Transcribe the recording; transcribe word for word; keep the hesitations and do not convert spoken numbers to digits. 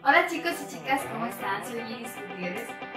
Hola chicos y chicas, ¿cómo están? Soy Iris Gutiérrez.